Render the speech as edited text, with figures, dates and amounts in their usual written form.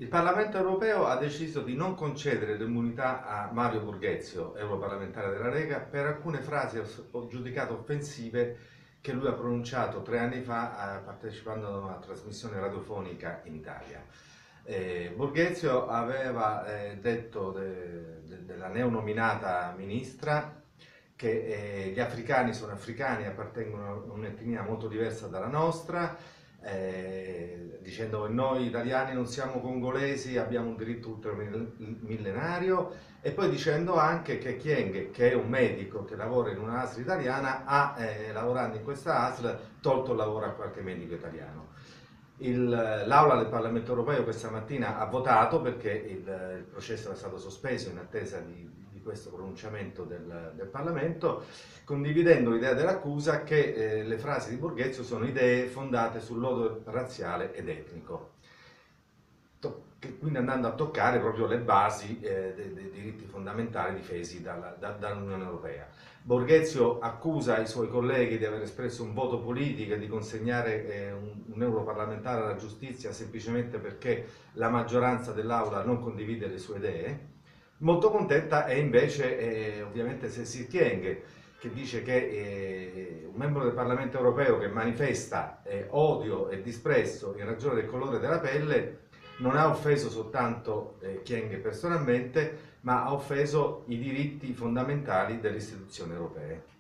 Il Parlamento europeo ha deciso di non concedere l'immunità a Mario Borghezio, europarlamentare della Lega, per alcune frasi giudicate offensive che lui ha pronunciato 3 anni fa partecipando a una trasmissione radiofonica in Italia. Borghezio aveva detto della neonominata ministra che gli africani sono africani, appartengono a un'etnia molto diversa dalla nostra, dicendo che noi italiani non siamo congolesi, abbiamo un diritto ultramillenario, e poi dicendo anche che Kyenge, che è un medico che lavora in una ASL italiana, ha lavorando in questa ASL tolto il lavoro a qualche medico italiano. L'Aula del Parlamento europeo questa mattina ha votato perché il processo è stato sospeso in attesa di questo pronunciamento del Parlamento, condividendo l'idea dell'accusa che le frasi di Borghezio sono idee fondate sull'odio razziale ed etnico, quindi andando a toccare proprio le basi dei diritti fondamentali difesi dall'Unione Europea. Borghezio accusa i suoi colleghi di aver espresso un voto politico e di consegnare un europarlamentare alla giustizia semplicemente perché la maggioranza dell'Aula non condivide le sue idee. Molto contenta è invece ovviamente Cécile Kyenge, che dice che un membro del Parlamento europeo che manifesta odio e disprezzo in ragione del colore della pelle non ha offeso soltanto Kyenge personalmente, ma ha offeso i diritti fondamentali delle istituzioni europee.